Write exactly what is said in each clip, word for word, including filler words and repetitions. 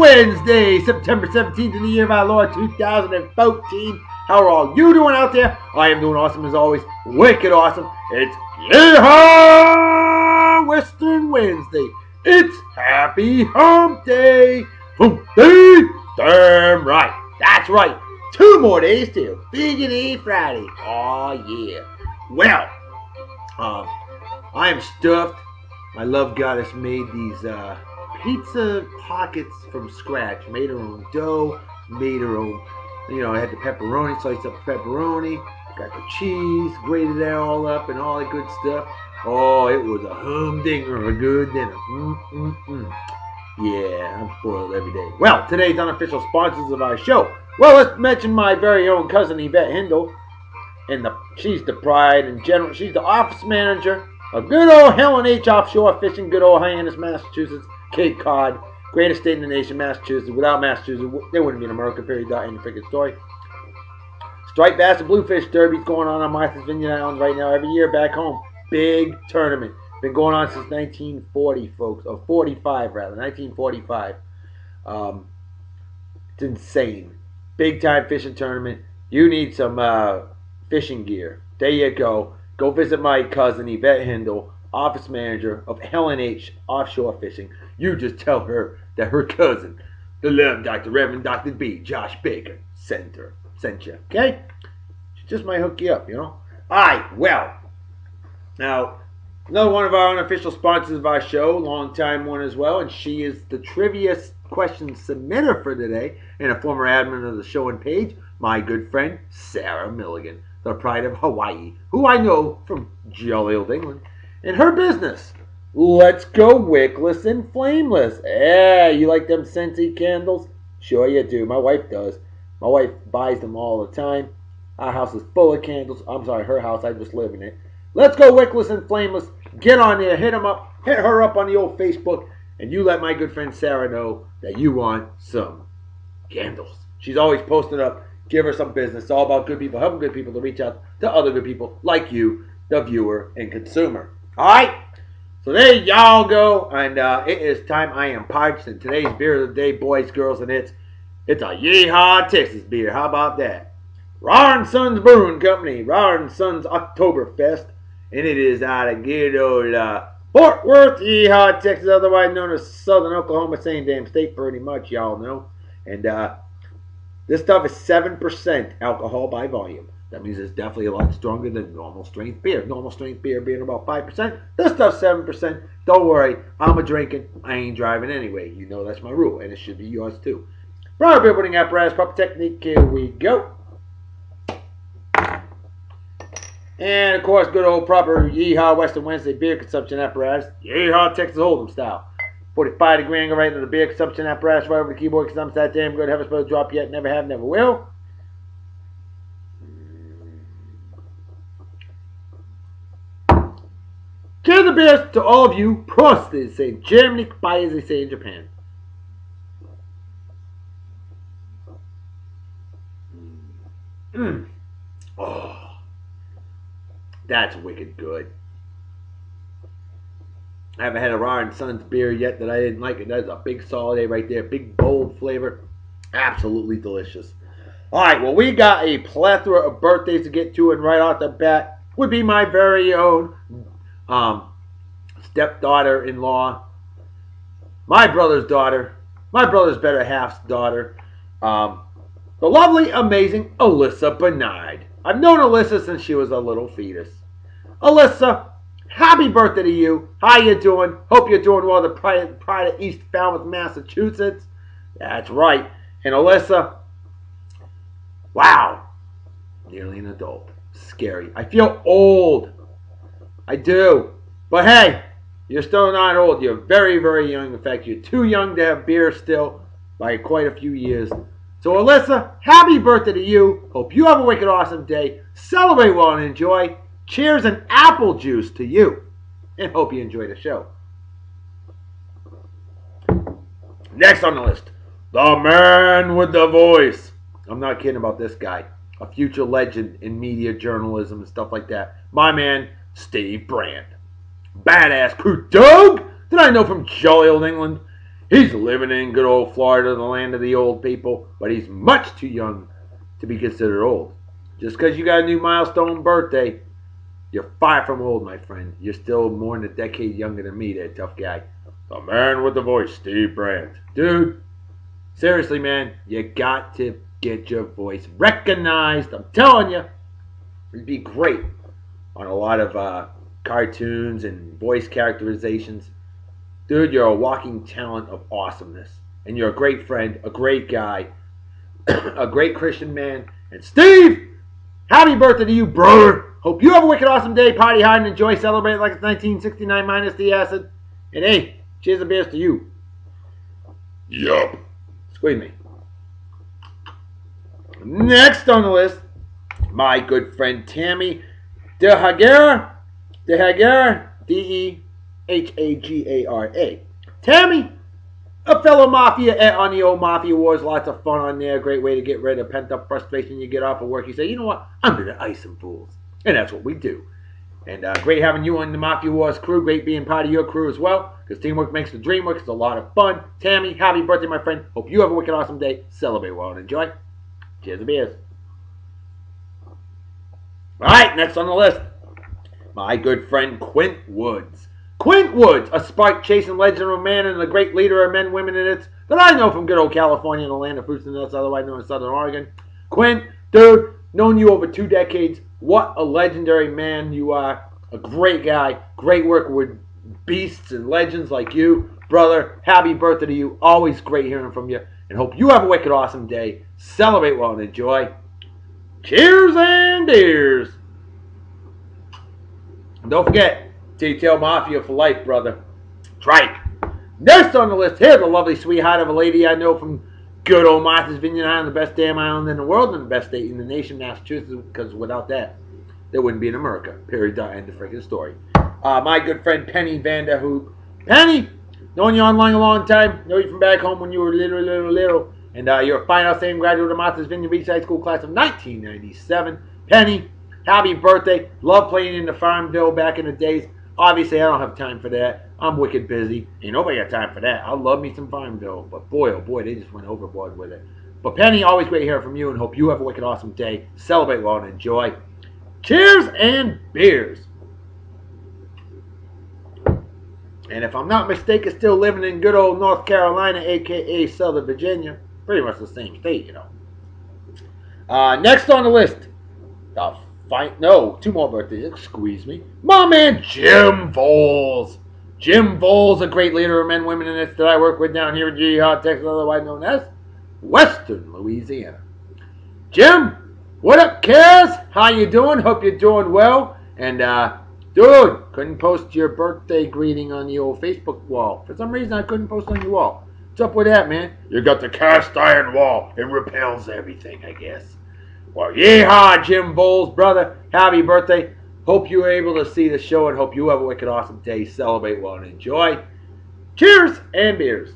Wednesday, September seventeenth in the year of our Lord two thousand fourteen. How are all you doing out there? I am doing awesome as always. Wicked awesome. It's Yeehaw Western Wednesday. It's Happy Hump Day. Hump Day. Damn right. That's right. Two more days till Figure Day Friday. Oh yeah. Well, um, I am stuffed. My love goddess made these uh, pizza pockets from scratch. Made her own dough. Made her own. You know, I had the pepperoni, sliced up the pepperoni. Got the cheese, grated that all up, and all that good stuff. Oh, it was a humdinger, a good dinner. Mm mm mm. Yeah, I'm spoiled every day. Well, today's unofficial sponsors of our show. Well, let's mention my very own cousin Yvette Hindle, and the she's the pride and general. She's the office manager of good old Helen H. Offshore Fishing, good old Hyannis, Massachusetts, Cape Cod, greatest state in the nation, Massachusetts. Without Massachusetts, there wouldn't be an America. Period. End of freaking story. Striped bass and bluefish derbies going on on Martha's Vineyard Islands right now every year back home. Big tournament. Been going on since nineteen forty, folks. Or forty-five, rather. nineteen forty-five. Um, it's insane. Big time fishing tournament. You need some uh, fishing gear. There you go. Go visit my cousin Yvette Hindle, office manager of Helen H. Offshore Fishing. You just tell her that her cousin, the love Doctor Reverend Doctor B, Josh Baker, sent her. Sent you, okay? She just might hook you up, you know? Alright, well. Now, another one of our unofficial sponsors of our show, long-time one as well, and she is the trivia question submitter for today, and a former admin of the show and page, my good friend, Sarah Milligan, the pride of Hawaii, who I know from jolly old England, and her business, Let's Go Wickless and Flameless. Yeah, you like them scented candles? Sure you do. My wife does. My wife buys them all the time. Our house is full of candles. I'm sorry, her house. I just live in it. Let's Go Wickless and Flameless. Get on there. Hit them up. Hit her up on the old Facebook. And you let my good friend Sarah know that you want some candles. She's always posting up. Give her some business. It's all about good people. Helping good people to reach out to other good people like you, the viewer and consumer. All right? So there y'all go. And uh, it is time. I am parched. And today's beer of the day, boys, girls, and it's It's a Yeehaw Texas beer. How about that? Raw and Sons Brewing Company. Raw and Sons Oktoberfest. And it is out of good old uh, Fort Worth, Yeehaw, Texas. Otherwise known as Southern Oklahoma. Same damn state pretty much, y'all know. And uh, this stuff is seven percent alcohol by volume. That means it's definitely a lot stronger than normal strength beer. Normal strength beer being about five percent. This stuff's seven percent. Don't worry. I'm a drinking. I ain't driving anyway. You know that's my rule. And it should be yours too. Proper beer putting apparatus, proper technique, here we go. And of course, good old proper Yeehaw Western Wednesday beer consumption apparatus. Yeehaw Texas Hold'em style. forty-five degree angle right into the beer consumption apparatus right over the keyboard because I'm that damn good. Haven't supposed to drop yet, never have, never will. Cheers the beers to all of you. Prost, they say in Germany, bye as they say in Japan. Mm. Oh, that's wicked good. I haven't had a Raw and Sons beer yet that I didn't like it. That's a big solid A right there. Big, bold flavor. Absolutely delicious. All right, well, we got a plethora of birthdays to get to, and right off the bat would be my very own um, stepdaughter-in-law, my brother's daughter, my brother's better half's daughter, um, the lovely, amazing Alyssa Bernard. I've known Alyssa since she was a little fetus. Alyssa, happy birthday to you. How you doing? Hope you're doing well. The pride, pride of East Falmouth, Massachusetts. That's right. And Alyssa, wow, nearly an adult. Scary. I feel old. I do. But hey, you're still not old. You're very, very young. In fact, you're too young to have beer still by quite a few years. So Alyssa, happy birthday to you. Hope you have a wicked awesome day. Celebrate well and enjoy. Cheers and apple juice to you. And hope you enjoy the show. Next on the list, the man with the voice. I'm not kidding about this guy. A future legend in media journalism and stuff like that. My man, Steve Brand. Badass crew dog that I know from jolly old England. He's living in good old Florida, the land of the old people, but he's much too young to be considered old. Just because you got a new milestone birthday, you're far from old, my friend. You're still more than a decade younger than me there, tough guy. The man with the voice, Steve Brandt. Dude, seriously, man, you got to get your voice recognized. I'm telling you, it'd be great on a lot of uh, cartoons and voice characterizations. Dude, you're a walking talent of awesomeness. And you're a great friend, a great guy, a great Christian man. And Steve, happy birthday to you, brother. Hope you have a wicked awesome day. Party hard and enjoy. Celebrate like it's nineteen sixty-nine minus the acid. And hey, cheers and beers to you. Yup. Squeeze me. Next on the list, my good friend Tammy DeHagara. DeHagara. D E H A G A R A. Tammy, a fellow mafia ed on the old Mafia Wars. Lots of fun on there. Great way to get rid of pent-up frustration. You get off of work. You say, you know what? I'm going to ice some fools. And that's what we do. And uh, great having you on the Mafia Wars crew. Great being part of your crew as well. Because teamwork makes the dream work. It's a lot of fun. Tammy, happy birthday, my friend. Hope you have a wicked awesome day. Celebrate well and enjoy. Cheers and beers. Alright, next on the list. My good friend Quint Woods. Quint Woods, a spark-chasing legend of a man and a great leader of men, women, and it's that I know from good old California and the land of fruits and nuts, otherwise known as Southern Oregon. Quint, dude, known you over two decades. What a legendary man you are. A great guy. Great work with beasts and legends like you. Brother, happy birthday to you. Always great hearing from you. And hope you have a wicked awesome day. Celebrate well and enjoy. Cheers and beers. And don't forget, T-Tail Mafia for life, brother. That's right. Next on the list, here's a lovely sweetheart of a lady I know from good old Martha's Vineyard Island, the best damn island in the world and the best state in the nation, Massachusetts, because without that, there wouldn't be an America. Period. End of freaking story. Uh, my good friend Penny Vanderhoop. Penny, known you online a long time. Know you from back home when you were little, little, little. And uh, you're a fine outstanding graduate of Martha's Vineyard Beach High School class of nineteen ninety-seven. Penny, happy birthday. Love playing in the Farmville back in the days. Obviously, I don't have time for that. I'm wicked busy. Ain't nobody got time for that. I love me some Farmville. But boy, oh boy, they just went overboard with it. But Penny, always great to hear from you and hope you have a wicked awesome day. Celebrate well and enjoy. Cheers and beers. And if I'm not mistaken, still living in good old North Carolina, a k a. Southern Virginia. Pretty much the same state, you know. Uh, next on the list. The fight. No, two more birthdays. Squeeze me. My man Jim Voles. Jim Voles, a great leader of men, women, and it's that I work with down here in G Hot, Texas, otherwise known as Western Louisiana. Jim, what up, Kaz? How you doing? Hope you're doing well. And, uh, dude, couldn't post your birthday greeting on the old Facebook wall. For some reason, I couldn't post on your wall. What's up with that, man? You got the cast iron wall. It repels everything, I guess. Well, yeehaw, Jim Voles, brother. Happy birthday. Hope you were able to see the show and hope you have a wicked awesome day. Celebrate well and enjoy. Cheers and beers.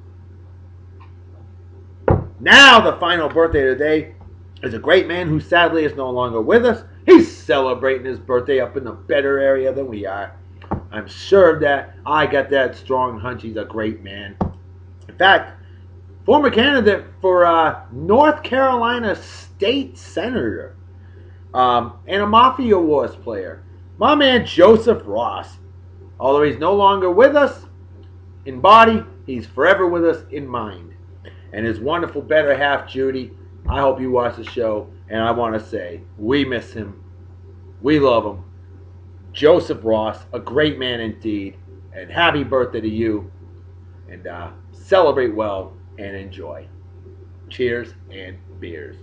Now, the final birthday of the day is a great man who sadly is no longer with us. He's celebrating his birthday up in a better area than we are. I'm sure of that. I got that strong hunch. He's a great man. In fact, former candidate for uh, North Carolina State Senator. Um, and a Mafia Wars player. My man Joseph Ross. Although he's no longer with us in body, he's forever with us in mind. And his wonderful better half, Judy, I hope you watch the show. And I want to say, we miss him. We love him. Joseph Ross, a great man indeed. And happy birthday to you. And uh, celebrate well and enjoy. Cheers and beers.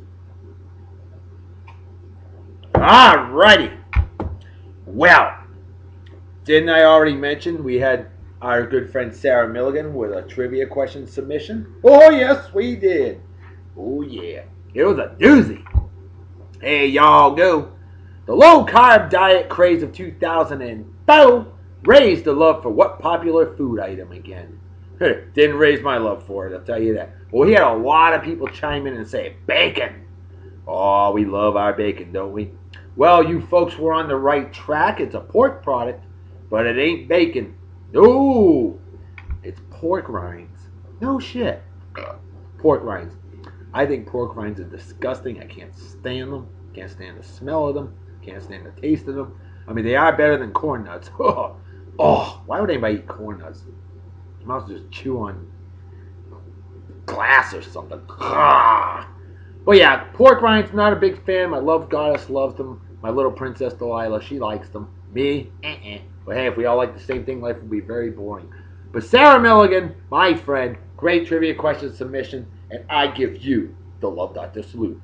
Alrighty. Well, didn't I already mention we had our good friend Sarah Milligan with a trivia question submission? Oh, yes, we did. Oh, yeah. It was a doozy. Hey, y'all go. The low-carb diet craze of two thousand four raised the love for what popular food item again? Didn't raise my love for it, I'll tell you that. Well, we had a lot of people chime in and say, bacon. Oh, we love our bacon, don't we? Well, you folks were on the right track. It's a pork product, but it ain't bacon. No, it's pork rinds. No shit. Pork rinds. I think pork rinds are disgusting. I can't stand them. Can't stand the smell of them. Can't stand the taste of them. I mean, they are better than corn nuts. Oh, oh, why would anybody eat corn nuts? You might as well just chew on glass or something. Ah. But yeah, pork rinds, not a big fan. My love goddess loves them. My little princess Delilah, she likes them. Me, eh-eh. But hey, if we all like the same thing, life would be very boring. But Sarah Milligan, my friend, great trivia question submission, and I give you the Love Doctor salute.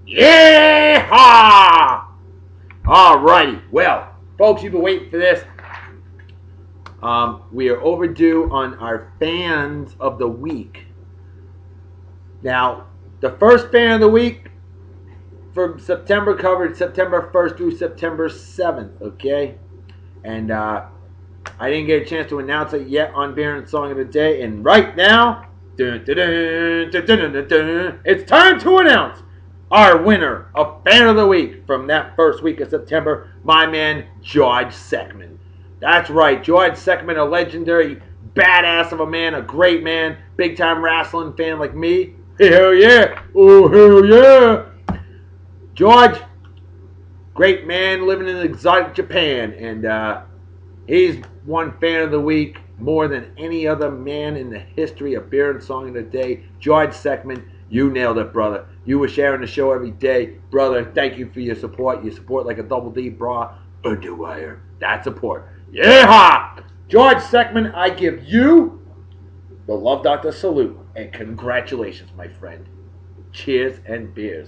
Yeah! Alrighty, well, folks, you've been waiting for this. Um, we are overdue on our fans of the week. Now, the first fan of the week for September covered September first through September seventh, okay? And uh, I didn't get a chance to announce it yet on Beer and Song of the Day. And right now, dun, dun, dun, dun, dun, dun, dun, it's time to announce our winner of Fan of the Week from that first week of September, my man, George Seckman. That's right, George Seckman, a legendary badass of a man, a great man, big-time wrestling fan like me. Hell yeah! Oh, hell yeah! George, great man living in exotic Japan, and uh, he's won Fan of the Week more than any other man in the history of Beer and Song of the Day. George Seckman, you nailed it, brother. You were sharing the show every day. Brother, thank you for your support. Your support like a double D bra underwire. That support. Yeah! George Seckman, I give you the Love Doctor salute. And congratulations, my friend. Cheers and beers.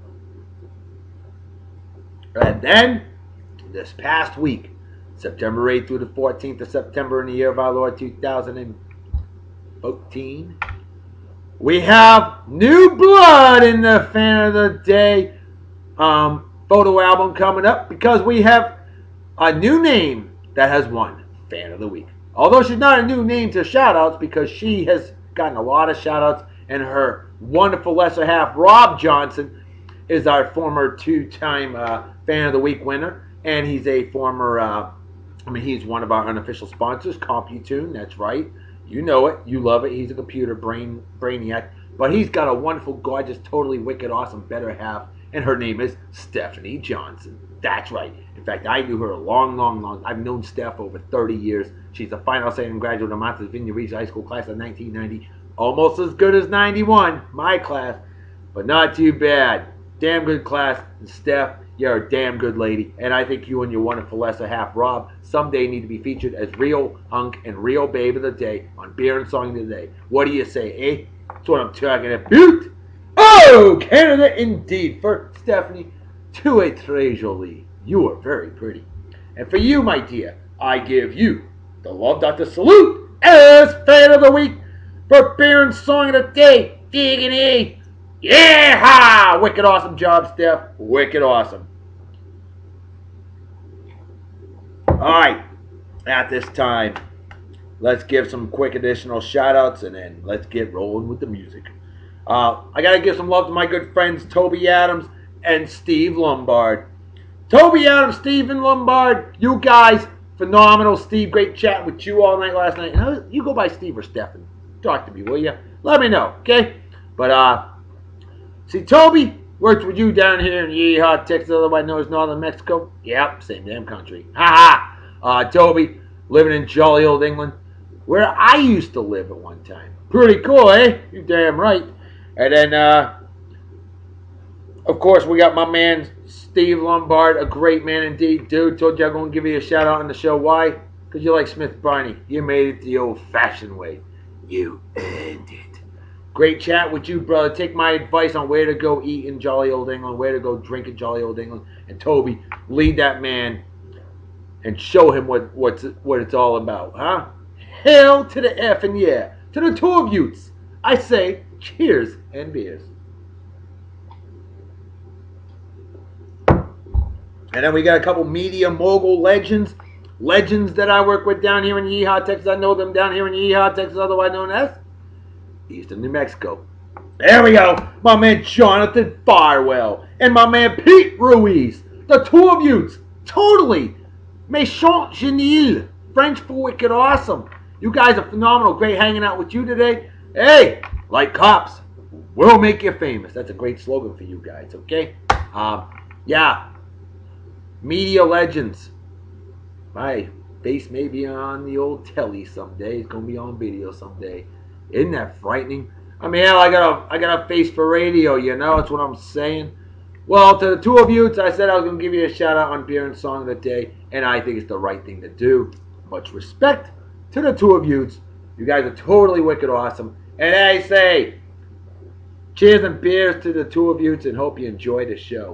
And then, this past week, September eighth through the fourteenth of September in the year of our Lord two thousand fourteen, we have new blood in the Fan of the Day um, photo album coming up, because we have a new name that has won Fan of the Week. Although she's not a new name to shout-outs, because she has gotten a lot of shout-outs, and her wonderful lesser half, Rob Johnson, is our former two-time uh, Fan of the Week winner, and he's a former, uh, I mean, he's one of our unofficial sponsors, CompuTune, that's right. You know it, you love it, he's a computer brain brainiac, but he's got a wonderful, gorgeous, totally wicked, awesome better half, and her name is Stephanie Johnson. That's right. In fact, I knew her a long, long, long, I've known Steph over thirty years. She's a final second graduate of Martha's Vineyard Regional High School class of nineteen ninety. Almost as good as ninety-one, my class, but not too bad. Damn good class. And Steph, you're a damn good lady. And I think you and your wonderful lesser half, Rob, someday need to be featured as real hunk and real babe of the day on Beer and Song of the Day. What do you say, eh? That's what I'm talking about. Oh, Canada indeed. For Stephanie, to a treasure. You are very pretty. And for you, my dear, I give you the Love Doctor salute as Fan of the Week for Beer and Song of the Day. Diggity. Yeah! Wicked awesome job, Steph. Wicked awesome. Alright. At this time, let's give some quick additional shout outs, and then let's get rolling with the music. Uh, I got to give some love to my good friends Toby Adams and Steve Lombard. Toby Adams, Stephen Lombard, you guys, phenomenal. Steve, great chatting with you all night last night. You go by Steve or Stephen. Talk to me, will you? Let me know, okay? But, uh, see, Toby worked with you down here in Yeehaw, Texas, otherwise known as Northern Mexico. Yep, same damn country. Ha ha! Uh, Toby, living in jolly old England, where I used to live at one time. Pretty cool, eh? You damn right. And then, uh, of course, we got my man Steve Lombard, a great man indeed. Dude, told you I'm going to give you a shout out on the show. Why? Because you like Smith Barney. You made it the old-fashioned way. You earned it. Great chat with you, brother. Take my advice on where to go eat in jolly old England, where to go drink in jolly old England. And Toby, lead that man and show him what, what's, what it's all about, huh? Hell to the F and yeah. To the two of yous, I say cheers and beers. And then we got a couple media mogul legends. Legends that I work with down here in Yeehaw, Texas. I know them down here in Yeehaw, Texas, otherwise known as Eastern New Mexico. There we go. My man Jonathan Farwell and my man Pete Ruiz. The two of yous. Totally. Méchant Genil. French for wicked awesome. You guys are phenomenal. Great hanging out with you today. Hey, like cops, we'll make you famous. That's a great slogan for you guys, okay? Um, yeah. Media legends. My face may be on the old telly someday. It's gonna be on video someday. Isn't that frightening? I mean, hell, I got a, I got a face for radio, you know? That's what I'm saying. Well, to the two of you, I said I was going to give you a shout out on Beer and Song of the Day, and I think it's the right thing to do. Much respect to the two of you. You guys are totally wicked awesome. And I say, cheers and beers to the two of you, and hope you enjoy the show.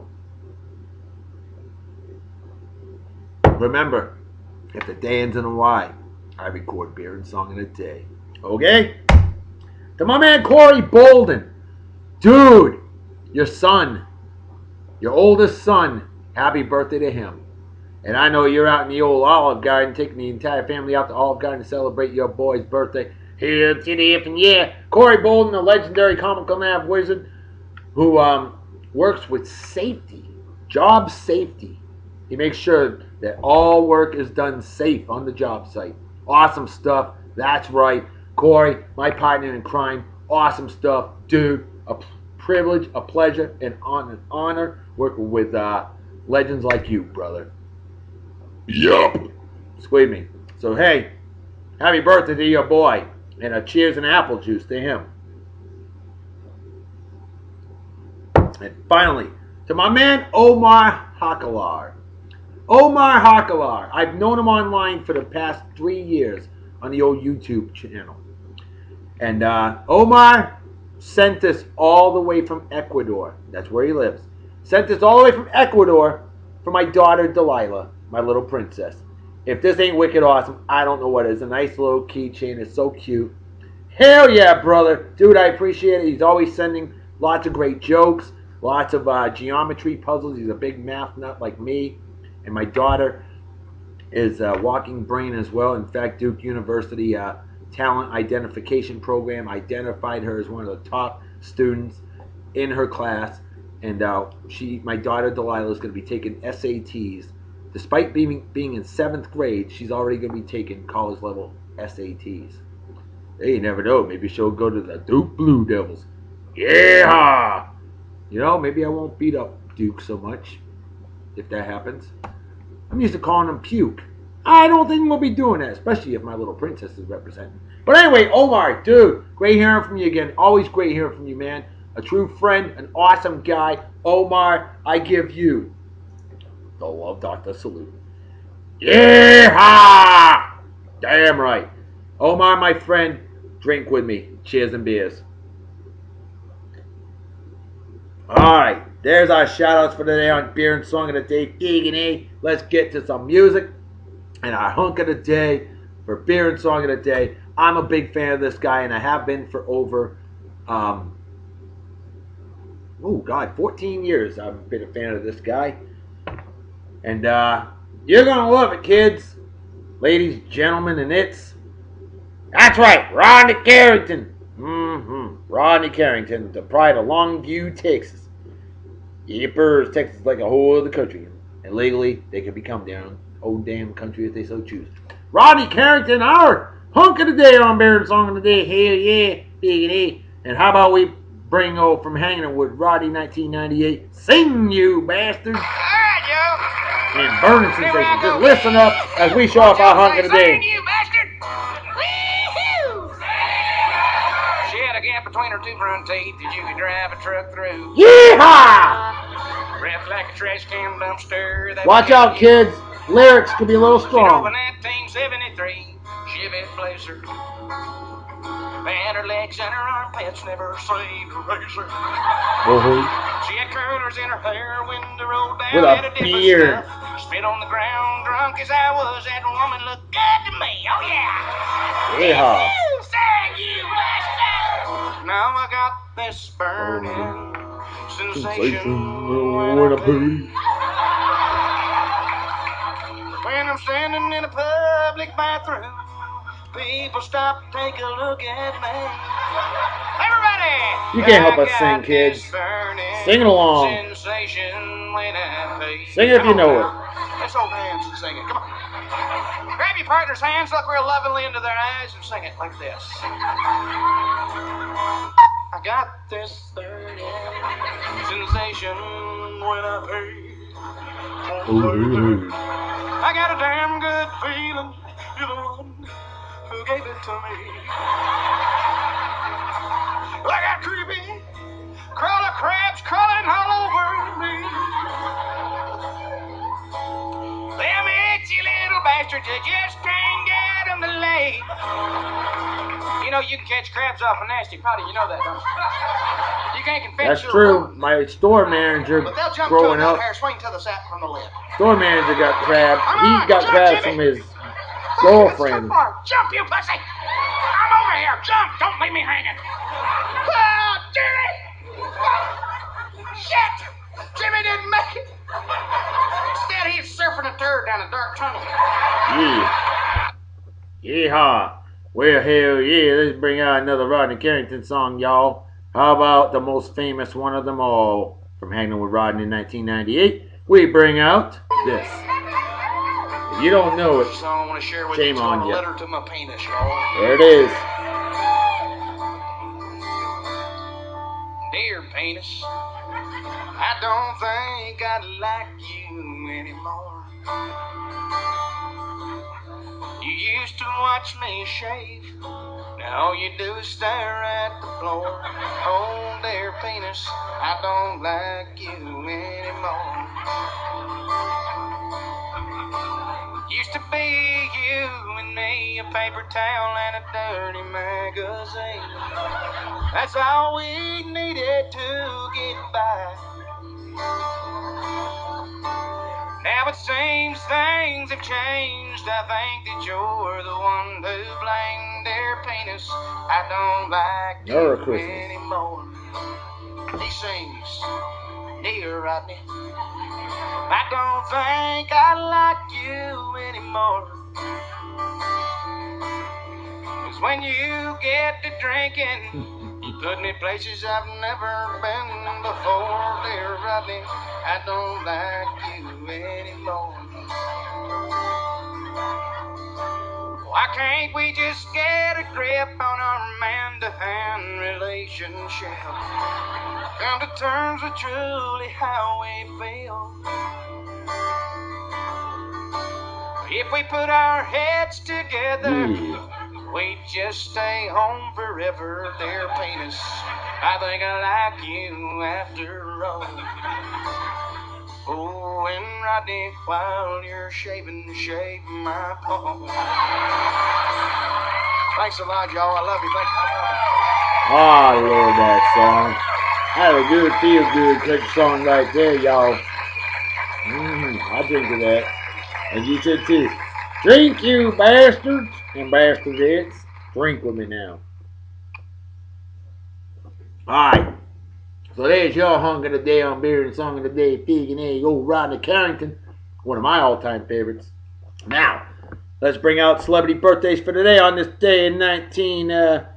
Remember, if the day ends in a Y, I record Beer and Song of the Day. Okay? To my man Corey Bolden. Dude, your son, your oldest son, happy birthday to him. And I know you're out in the old Olive Garden, taking the entire family out to Olive Garden to celebrate your boy's birthday. Here to the F and yeah. Corey Bolden, the legendary comical nav wizard, who um, works with safety, job safety. He makes sure that all work is done safe on the job site. Awesome stuff. That's right. Corey, my partner in crime. Awesome stuff. Dude, a privilege, a pleasure, and an honor working with uh, legends like you, brother. Yup. Squeeze me. So, hey, happy birthday to your boy. And a cheers and apple juice to him. And finally, to my man Omar Hakalar. Omar Hakalar. I've known him online for the past three years on the old YouTube channel. And uh, Omar sent us all the way from Ecuador. That's where he lives. Sent us all the way from Ecuador for my daughter Delilah, my little princess. If this ain't wicked awesome, I don't know what is. A nice little keychain. It's so cute. Hell yeah, brother. Dude, I appreciate it. He's always sending lots of great jokes, lots of uh, geometry puzzles. He's a big math nut like me. And my daughter is a walking brain as well. In fact, Duke University uh, Talent Identification Program identified her as one of the top students in her class. And uh, she, my daughter Delilah, is going to be taking S A Ts. Despite being, being in seventh grade, she's already going to be taking college level S A Ts. Hey, you never know. Maybe she'll go to the Duke Blue Devils. Yeah! You know, maybe I won't beat up Duke so much if that happens. I'm used to calling him Puke. I don't think we'll be doing that, especially if my little princess is representing. But anyway, Omar, dude, great hearing from you again. Always great hearing from you, man. A true friend, an awesome guy. Omar, I give you the Love Doctor salute. Yeah! Damn right. Omar, my friend, drink with me. Cheers and beers. Alright, there's our shout-outs for today on Beer and Song of the Day. Dig and A. Let's get to some music. And our hunk of the day for Beer and Song of the Day. I'm a big fan of this guy, and I have been for over, um, oh, God, fourteen years I've been a fan of this guy. And uh, you're going to love it, kids. Ladies, gentlemen, and it's... That's right, Rodney Carrington. Mm-hmm. Rodney Carrington, the pride of Longview, Texas. Yippers, Texas is like a whole other country. And legally, they can become their own old damn country if they so choose. Rodney Carrington, our hunk of the day on Beer and Song of the Day. Hell yeah, big and A. And how about we bring over from Hanging with Roddy nineteen ninety-eight, Sing You Bastard. All right, yo. And Burning Sensation. Just listen up as we show off our hunk of the day. Sing you, bastard. Wee-hoo. She had a gap between her two front teeth that you could drive a truck through. Yeehaw! Wrapped like a trash can dumpster. That Watch out, kids. Lyrics could be a little She drove a strong. nineteen seventy-three Chevy Blazer. And her legs and her armpits never seemed to razor. Uh-huh. She had curlers in her hair when the road down With a had a different beard. stuff. Spit on the ground, drunk as I was. That woman looked good to me. Oh yeah. Yeehaw. You sang you bastard. Now I got this burning sensation when I pee. When I'm standing in a public bathroom, people stop, take a look at me. Everybody! You can't help but I sing, got kids. this burning Sing it along. Sensation when I pee. Sing it if Come you on know now. Let's hold hands and sing it. Come on. Grab your partner's hands, look real lovingly into their eyes, and sing it like this. I got this third sensation when I pay. I got a damn good feeling you're the one who gave it to me. I got creepy crawler crabs crawling all over me. Them itchy little bastards, you just can't get them to lay. You know you can catch crabs off a nasty potty, you know that, don't you? You can't confess. That's true. My store manager growing up, swing to the sap from the lip. store manager got crabs. He on, got jump, crabs Jimmy. from his Oh, girlfriend. jump, you pussy! I'm over here. Jump! Don't leave me hanging. Oh, Jimmy! Shit! Jimmy didn't make it. Instead, he's surfing a turd down a dark tunnel. Yeah. Yeehaw. Well, hell yeah. Let's bring out another Rodney Carrington song, y'all. How about the most famous one of them all? From Hanging with Rodney in nineteen ninety-eight, we bring out this. If you don't know it, So I want to share with shame you. It's on called you. A Letter to My Penis, y'all. There it is. Dear penis, I don't think I'd like you anymore. You used to watch me shave. Now all you do is stare at the floor. Oh, dear penis, I don't like you anymore. Used to be you and me, a paper towel and a dirty magazine. That's all we needed to get by. Now it seems things have changed. I think that you're the one to blame, dear penis. I don't like Merry you Christmas. anymore. He sings, dear Rodney, I don't think I like you anymore. 'Cause when you get to drinking, you put me places I've never been before, dear Rodney. I don't like you anymore. Why can't we just get a grip on our man-to-hand relationship? Come to terms with truly how we feel. If we put our heads together, Yeah. we just stay home forever, dear penis. I think I like you after all. Oh, and Rodney, while you're shaving, shave my palm. Thanks a lot, y'all. I love you. Thank you for coming. Ah, I love that song. Had a good, feel good country song right there, y'all. Mmm, I drink to that. And you should too. Drink, you bastards and bastardettes. Drink with me now. Alright. So there's your hunk of the day on Beer and Song of the Day. Pig and Egg, old Rodney Carrington. One of my all-time favorites. Now, let's bring out celebrity birthdays for today on this day in nineteen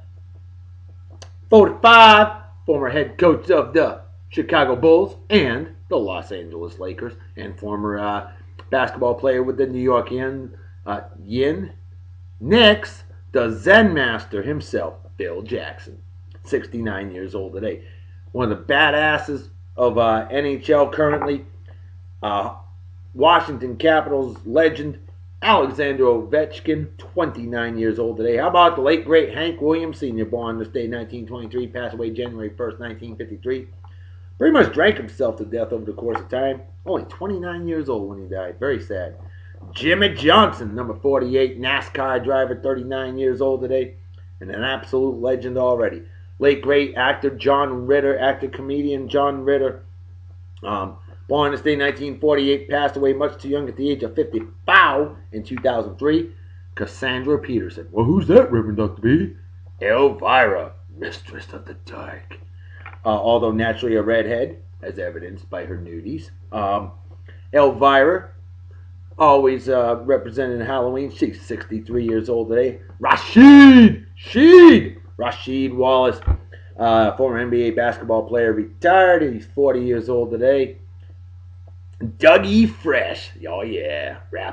forty-five. Former head coach of the Chicago Bulls and the Los Angeles Lakers, and former uh, basketball player with the New York Yin. Uh, Yin. Next, the Zen master himself, Phil Jackson, sixty-nine years old today. One of the badasses of uh, N H L currently. Uh, Washington Capitals legend Alexander Ovechkin, twenty-nine years old today. How about the late, great Hank Williams Senior, born this day, nineteen twenty-three, passed away January first, nineteen fifty-three. Pretty much drank himself to death over the course of time. Only twenty-nine years old when he died. Very sad. Jimmy Johnson, number forty-eight, NASCAR driver, thirty-nine years old today, and an absolute legend already. Late, great actor John Ritter, actor, comedian John Ritter, um, born this day, nineteen forty-eight, passed away much too young at the age of fifty-five in two thousand three. Cassandra Peterson. Well, who's that, Reverend Doctor B? Elvira, Mistress of the Dark. Uh, although naturally a redhead, as evidenced by her nudies. Um, Elvira, always uh, representing Halloween. She's sixty-three years old today. Rashid! Sheed! Rashid Wallace, uh, former N B A basketball player, retired. He's forty years old today. Dougie Fresh, oh yeah, rapper.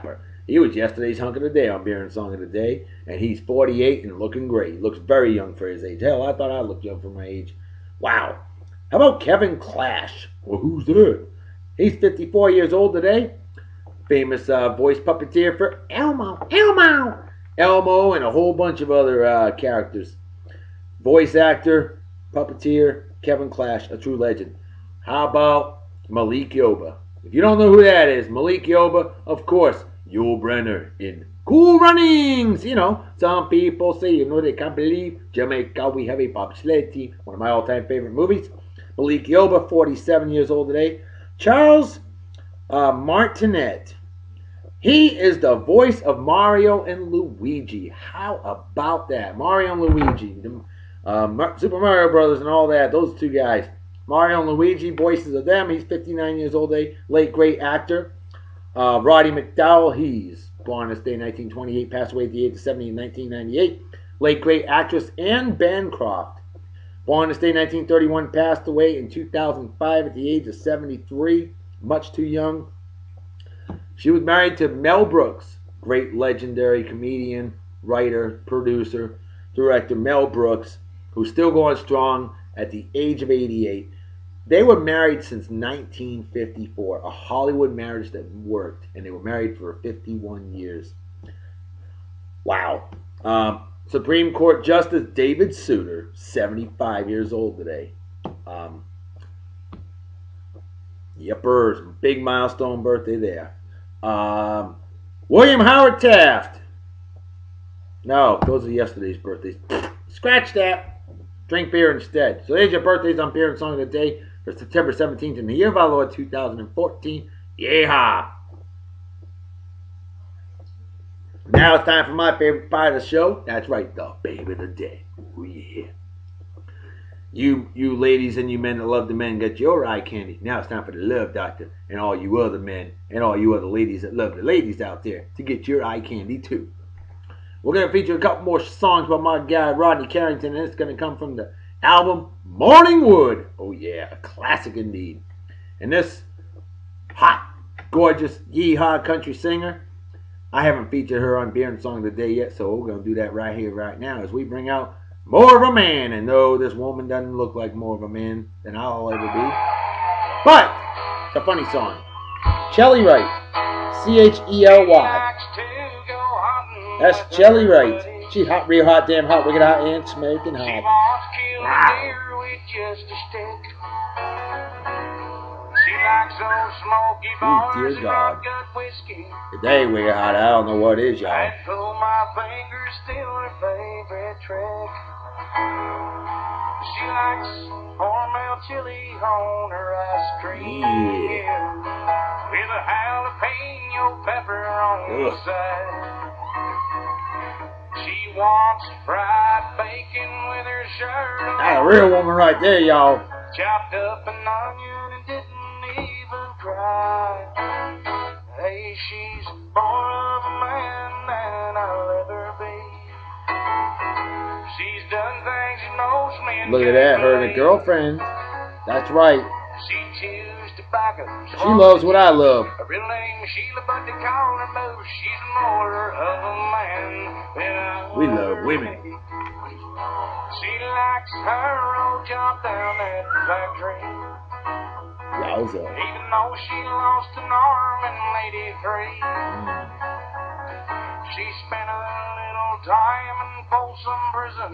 He was yesterday's hunk of the day on Beer and Song of the Day, and he's forty-eight and looking great. He looks very young for his age. Hell, I thought I looked young for my age. Wow. How about Kevin Clash? Well, who's that? He's fifty-four years old today. Famous uh, voice puppeteer for Elmo, Elmo, Elmo, and a whole bunch of other uh, characters. Voice actor, puppeteer, Kevin Clash, a true legend. How about Malik Yoba? If you don't know who that is, Malik Yoba, of course, Yul Brynner in Cool Runnings. You know, some people say, you know, they can't believe Jamaica, we have a bobsled team. One of my all-time favorite movies. Malik Yoba, forty-seven years old today. Charles uh, Martinet. He is the voice of Mario and Luigi. How about that? Mario and Luigi. Uh, Super Mario Brothers and all that. Those two guys. Mario and Luigi, voices of them. He's fifty-nine years old today. Late great actor. Uh, Roddy McDowell. He's born this day in nineteen twenty-eight. Passed away at the age of seventy in nineteen ninety-eight. Late great actress Anne Bancroft. Born this day in nineteen thirty-one. Passed away in two thousand five at the age of seventy-three. Much too young. She was married to Mel Brooks. Great legendary comedian, writer, producer, director Mel Brooks, who's still going strong at the age of eighty-eight. They were married since nineteen fifty-four, a Hollywood marriage that worked, and they were married for fifty-one years. Wow. Um, Supreme Court Justice David Souter, seventy-five years old today. Um, Yepers, big milestone birthday there. Um, William Howard Taft. No, those are yesterday's birthdays. Scratch that. Drink beer instead. So there's your birthdays on Beer and Song of the Day for September seventeenth in the year of our Lord two thousand fourteen. Yeehaw! Now it's time for my favorite part of the show. That's right, the baby of the day. Oh yeah. You you ladies and you men that love the men get your eye candy. Now it's time for the love doctor and all you other men and all you other ladies that love the ladies out there to get your eye candy too. We're going to feature a couple more songs by my guy Rodney Carrington, and it's going to come from the album Morning Wood. Oh yeah, a classic indeed. And this hot, gorgeous, yeehaw country singer, I haven't featured her on Beer and Song of the Day yet, so we're going to do that right here, right now, as we bring out More of a Man. And no, this woman doesn't look like more of a man than I'll ever be. But it's a funny song. Chelly Wright. C H E L Y. That's Chelly Wright. She hot, real hot, damn hot, wicked hot, and smoking hot. Wow. Oh dear God. Today we're hot. I don't know what is, y'all. I pull my fingers, still her favorite trick. She likes Hormel chili on her ice cream. Yeah. With a jalapeno pepper on the side. She wants fried bacon with her shirt on. That's a real woman right there, y'all. Chopped up an onion and didn't even cry. Hey, she's more of a man than I'll ever be. She's done things most men. Look at that, her and a girlfriend. That's right. She chews tobacco. She loves what I love. Her real name is Sheila, but they call her Boo. She's more of a man than I We love women. She likes her road job down at the factory. Yowza. Even though she lost an arm in eighty-three. Mm. She spent a little time in Folsom Prison.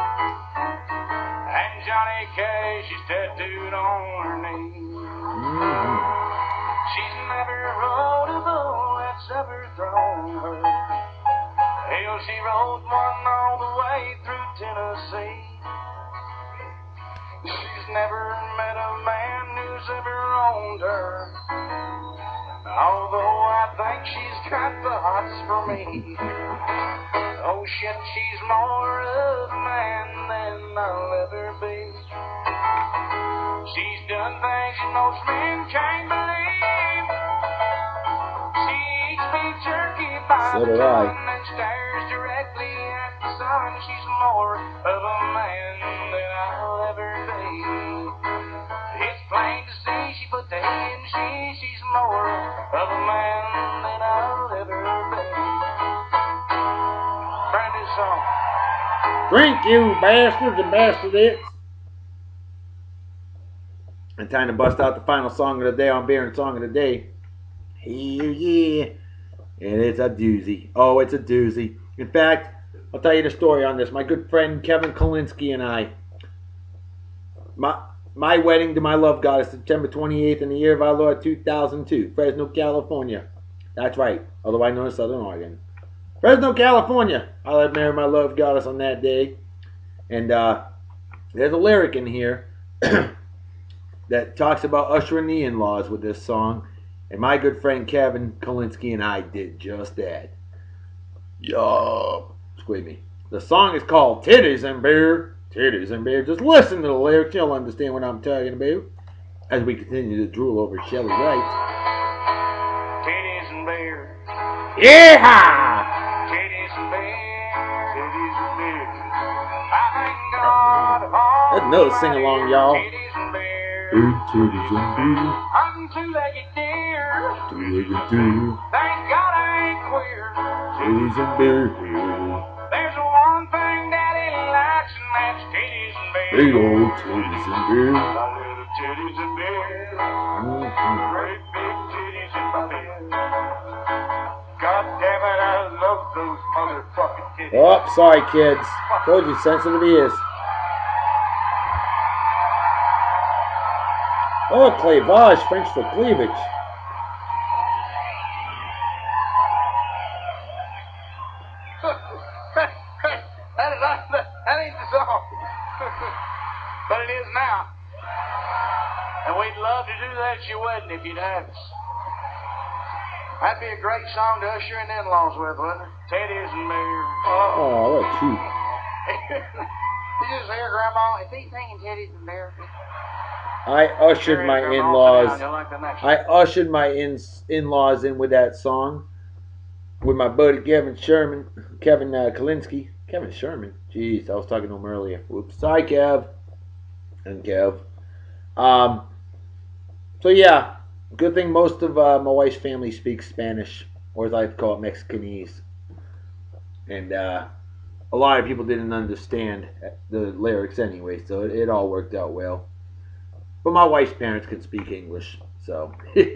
And Johnny Cash is tattooed on her knee. Mm. She's never rode a bull that's ever thrown her. Hell, she rode one all the way through Tennessee. She's never met a man who's ever owned her. Although I think she's got the hots for me. Oh shit, she's more of a man than I'll ever be. She's done things that most men can't believe. She eats beef jerky by So the do I. ton and stares directly at the sun. She's more of a man than I'll ever be. It's plain to see she put the he in she. She's more of a man than I'll ever be. song. Drink, you bastards and bastardettes. And time to bust out the final song of the day on Beer and Song of the Day. Hell yeah. And it's a doozy. Oh, it's a doozy. In fact, I'll tell you the story on this. My good friend Kevin Kalinsky and I, my my wedding to my love goddess, September twenty-eighth in the year of our Lord two thousand two, Fresno, California. That's right, otherwise known as Southern Oregon. Fresno, California. I married my love goddess on that day. And uh, there's a lyric in here that talks about ushering the in-laws with this song. And my good friend Kevin Kalinsky and I did just that. Yup. Squeeze me. The song is called Titties and Beer. Titties and Beer. Just listen to the lyrics. You'll understand what I'm talking about. As we continue to drool over Shelley Wright. Titties and beer. Yeah! Titties and beer. Titties and beer. I thank God for That's another sing-along, y'all. titties and beer. Titties and beer. I'm two-legged deer. Two-legged deer. Thank God I ain't queer. Titties and beer. There's one thing Daddy likes, and that's titties and beer. Big old titties and beer. A little titties and beer. Mm-hmm. Great big titties in my beer. God damn it, I love those motherfucking titties. Oh, sorry, kids. Told you, sensitive ears. Oh, cleavage, French for cleavage. that, is, that, that ain't the song. But it is now. And we'd love to do that at your wedding if you'd have us. That'd be a great song to usher in in-laws with, wouldn't it? Teddy's and beer. Oh. Oh, what cute. You just hear Grandma, is he singing Teddy's and beer? I ushered my Grandma, in-laws. sit down, you'll like the next I one. ushered my in in-laws in with that song with my buddy Kevin Sherman, Kevin uh, Kalinsky, Kevin Sherman. Jeez, I was talking to him earlier. Whoops, sorry, Kev, and Kev. Um. So yeah, good thing most of uh, my wife's family speaks Spanish, or as I like to call it, Mexicanese, and uh, a lot of people didn't understand the lyrics anyway, so it, it all worked out well. But my wife's parents could speak English, so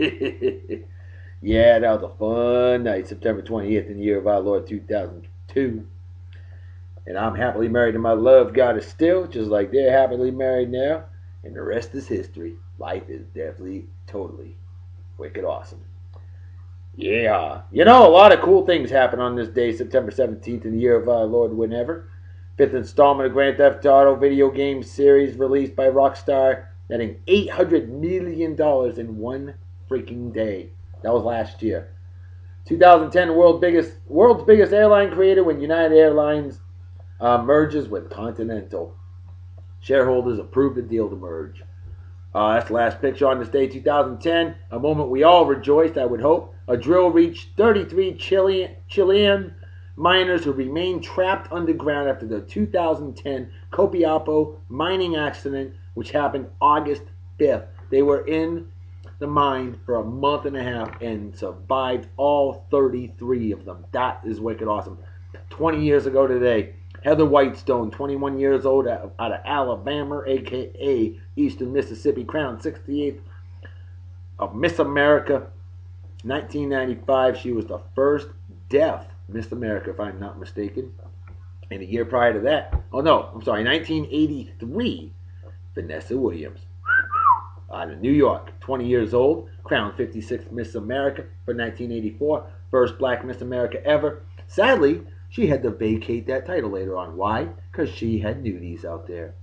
yeah, that was a fun night, September twenty-eighth in the year of our Lord two thousand two. And I'm happily married to my love goddess still, just like they're happily married now. And the rest is history. Life is definitely, totally wicked awesome. Yeah. You know, a lot of cool things happen on this day, September seventeenth in the year of our Lord whenever. Fifth installment of Grand Theft Auto video game series released by Rockstar, netting eight hundred million dollars in one freaking day. That was last year. two thousand ten, the world's biggest, world's biggest airline created when United Airlines uh, merges with Continental. Shareholders approved the deal to merge. Uh, that's the last picture on this day, two thousand ten. A moment we all rejoiced, I would hope. A drill reached thirty-three Chilean, Chilean miners who remained trapped underground after the two thousand ten Copiapo mining accident, which happened August fifth. They were in the mine for a month and a half and survived, all thirty-three of them. That is wicked awesome. twenty years ago today, Heather Whitestone, twenty-one years old, out of Alabama, a k a. Eastern Mississippi, crowned sixty-eighth of Miss America, nineteen ninety-five. She was the first deaf Miss America, if I'm not mistaken. And a year prior to that, oh no, I'm sorry, nineteen eighty-three, Vanessa Williams, out of New York, twenty years old, crowned fifty-sixth Miss America for nineteen eighty-four, first black Miss America ever. Sadly, she had to vacate that title later on. Why? Because she had nudies out there.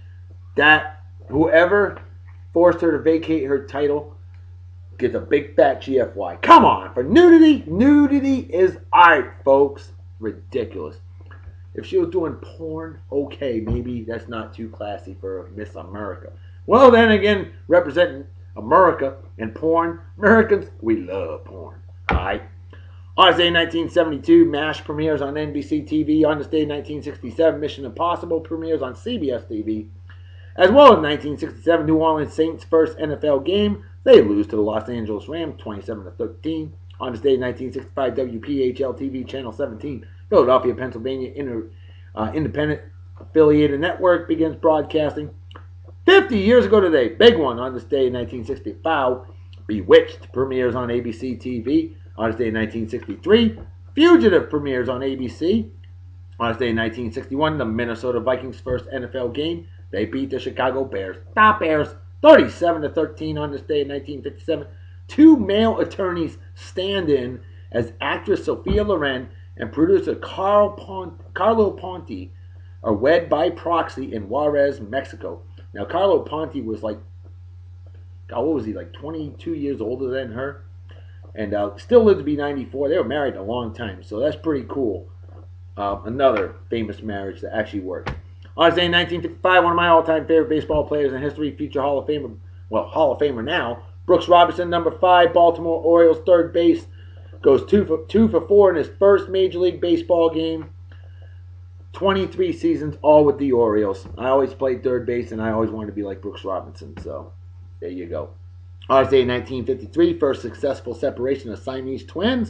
That, whoever forced her to vacate her title gets a big fat G F Y. Come on, for nudity, nudity is art, folks. Ridiculous. If she was doing porn, okay, maybe that's not too classy for Miss America. Well, then again, representing America and porn, Americans, we love porn. Alright? On this day, nineteen seventy-two, MASH premieres on N B C T V. On this day, nineteen sixty-seven, Mission Impossible premieres on C B S T V. As well as nineteen sixty-seven, New Orleans Saints' first N F L game. They lose to the Los Angeles Rams, twenty-seven to thirteen. On this day, nineteen sixty-five, W P H L T V Channel seventeen Philadelphia, Pennsylvania inter, uh, independent affiliated network begins broadcasting. fifty years ago today, big one on this day in nineteen sixty-five, Bewitched premieres on A B C T V. On this day in nineteen sixty-three, Fugitive premieres on A B C. On this day in nineteen sixty-one, the Minnesota Vikings' first N F L game, they beat the Chicago Bears. Top Bears, thirty-seven to thirteen on this day in nineteen fifty-seven. Two male attorneys stand in as actress Sophia Loren and producer Carl Pont- Carlo Ponti are wed by proxy in Juarez, Mexico. Now, Carlo Ponti was like, God, what was he, like twenty-two years older than her? And uh, still lived to be ninety-four. They were married a long time, so that's pretty cool. Uh, another famous marriage that actually worked. On this day in nineteen fifty-five, one of my all-time favorite baseball players in history, future Hall of Famer, well, Hall of Famer now, Brooks Robinson, number five, Baltimore Orioles, third base, goes two for two for four in his first Major League Baseball game. twenty-three seasons, all with the Orioles. I always played third base, and I always wanted to be like Brooks Robinson, so there you go. On this day in nineteen fifty-three, first successful separation of Siamese twins.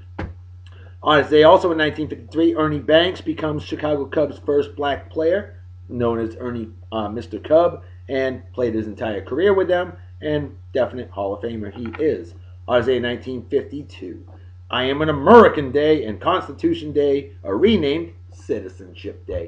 On this day, also in nineteen fifty-three, Ernie Banks becomes Chicago Cubs' first black player, known as Ernie uh, Mister Cub, and played his entire career with them, and definite Hall of Famer he is. On this day in nineteen fifty-two, I Am an American Day and Constitution Day are renamed Citizenship Day.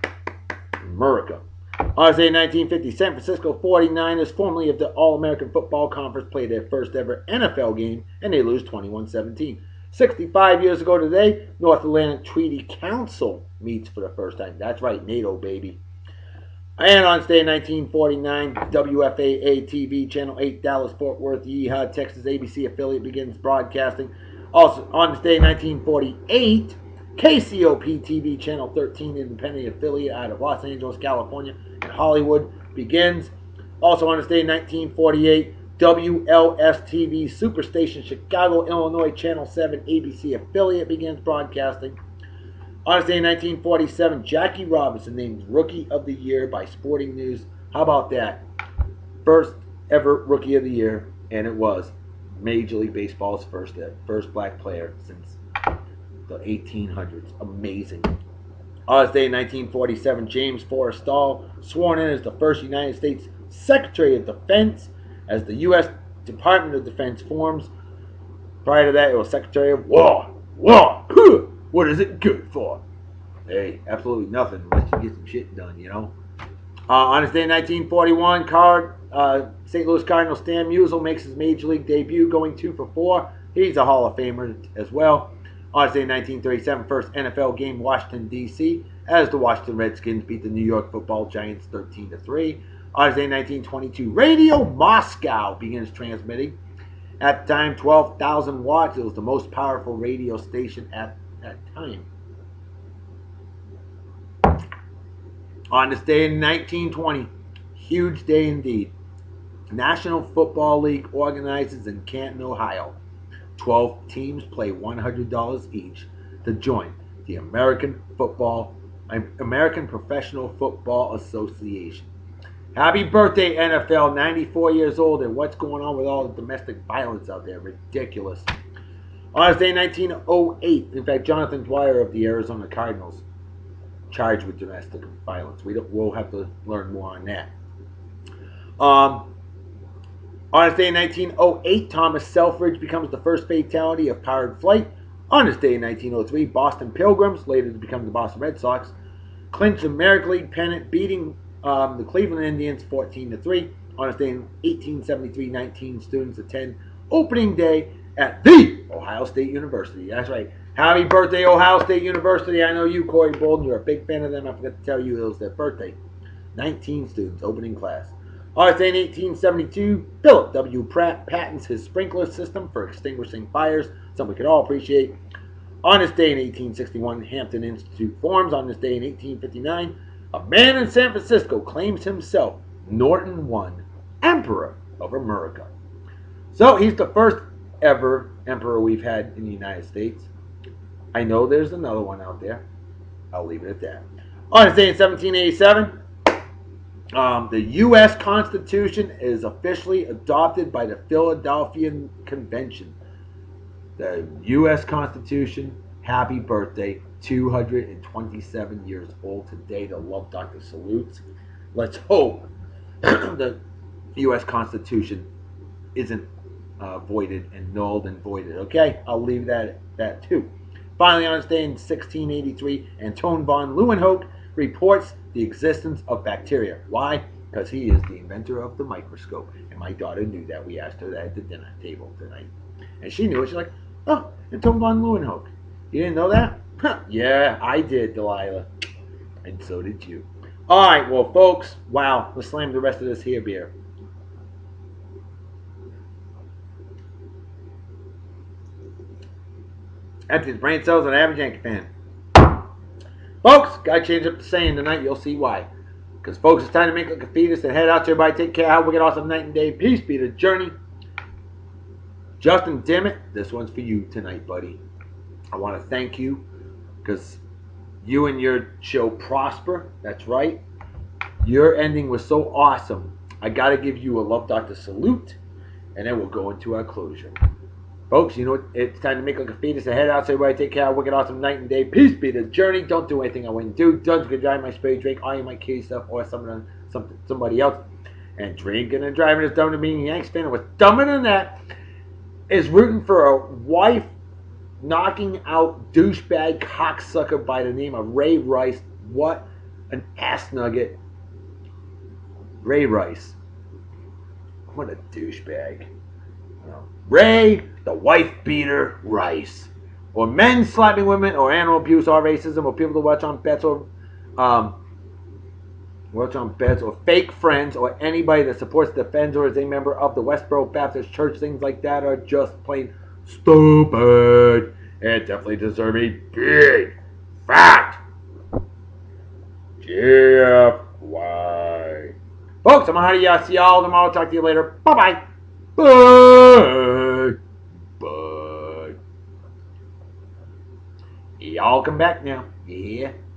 America. On this day in nineteen fifty, San Francisco forty-niners, formerly of the All-American Football Conference, play their first ever N F L game, and they lose twenty-one seventeen. sixty-five years ago today, North Atlantic Treaty Council meets for the first time. That's right, NATO, baby. And on this day in nineteen forty-nine, W F A A T V, Channel eight, Dallas, Fort Worth, Yeehaw, Texas, A B C affiliate begins broadcasting. Also, on this day in nineteen forty-eight, K C O P T V, Channel thirteen, independent affiliate out of Los Angeles, California, and Hollywood begins. Also on this day in nineteen forty-eight, W L S T V Superstation Chicago, Illinois, Channel seven, A B C affiliate begins broadcasting. On this day in nineteen forty-seven, Jackie Robinson named Rookie of the Year by Sporting News. How about that? First ever Rookie of the Year, and it was Major League Baseball's first first black player since the eighteen hundreds. Amazing. On this day in nineteen forty-seven, James Forrestal sworn in as the first United States Secretary of Defense as the U S Department of Defense forms. Prior to that, it was Secretary of War. War! What is it good for? Hey, absolutely nothing unless you get some shit done, you know. Uh, on this day in nineteen forty-one, Card, uh, Saint Louis Cardinals Stan Musial makes his Major League debut, going two for four. He's a Hall of Famer as well. On this day in nineteen thirty-seven, first N F L game, Washington, D C, as the Washington Redskins beat the New York Football Giants thirteen to three. On this day in nineteen twenty-two, Radio Moscow begins transmitting. At the time, twelve thousand watts. It was the most powerful radio station at that time. On this day in nineteen twenty, huge day indeed, National Football League organizes in Canton, Ohio. twelve teams play one hundred dollars each to join the American Football American Professional Football Association. Happy birthday, N F L, ninety-four years old, and what's going on with all the domestic violence out there? Ridiculous. On this day in nineteen oh eight, in fact, Jonathan Dwyer of the Arizona Cardinals charged with domestic violence. We don't, we'll have to learn more on that. Um, on this day in nineteen oh eight, Thomas Selfridge becomes the first fatality of powered flight. On this day in nineteen oh three, Boston Pilgrims, later to become the Boston Red Sox, clinched the American League pennant, beating um, the Cleveland Indians fourteen to three. On this day in eighteen seventy-three, nineteen students attend opening day at the Ohio State University. That's right. Happy birthday, Ohio State University. I know you, Corey Bolden, you're a big fan of them. I forgot to tell you it was their birthday. nineteen students, opening class. On this day in eighteen seventy-two, Philip W. Pratt patents his sprinkler system for extinguishing fires, something we can all appreciate. On this day in eighteen sixty-one, Hampton Institute forms. On this day in eighteen fifty-nine, a man in San Francisco claims himself Norton the First, Emperor of America. So he's the first ever emperor we've had in the United States. I know there's another one out there. I'll leave it at that. On this day in seventeen eighty-seven, um, the U S Constitution is officially adopted by the Philadelphia Convention. The U S Constitution happy birthday. two hundred twenty-seven years old today. The Love Doctor salutes. Let's hope the U S Constitution isn't uh, voided and nulled and voided. Okay, I'll leave that that too. Finally, on this day in sixteen eighty-three, Antoine von Leeuwenhoek reports the existence of bacteria. Why? Because he is the inventor of the microscope. And my daughter knew that. We asked her that at the dinner table tonight. And she knew it. She's like, oh, Antoine von Leeuwenhoek. You didn't know that? Huh, yeah, I did, Delilah. And so did you. All right, well, folks, wow. Let's slam the rest of this here beer. Empties brain cells and average Yankee fan. Folks, gotta change up the saying tonight. You'll see why. Because, folks, it's time to make like a fetus and head out to everybody. Take care. Have a wicked, awesome night and day. Peace be the journey. Justin Dimmitt, this one's for you tonight, buddy. I want to thank you because you and your show prosper. That's right. Your ending was so awesome. I got to give you a Love Doctor salute, and then we'll go into our closure. Folks, you know what? It's time to make like a fetus and head out. So everybody take care. Have a wicked, awesome night and day. Peace be the journey. Don't do anything I wouldn't do. Don't get drive my spray drink. All you might kill yourself or someone, something, somebody else. And drinking and driving is dumb to being a Yanks fan. And what's dumber than that is rooting for a wife knocking out douchebag cocksucker by the name of Ray Rice. What an ass nugget. Ray Rice. What a douchebag. You know, Ray, the wife beater Rice. Or men slapping women, or animal abuse, or racism, or people to watch on bets, or um, watch on bets, or fake friends, or anybody that supports, defends, or is a member of the Westboro Baptist Church. Things like that are just plain stupid and definitely deserve a big fat G F Y. Folks, I'm out of here. See y'all tomorrow. Talk to you later. Bye-bye. Bye. Bye. Y'all come back now. Yeah.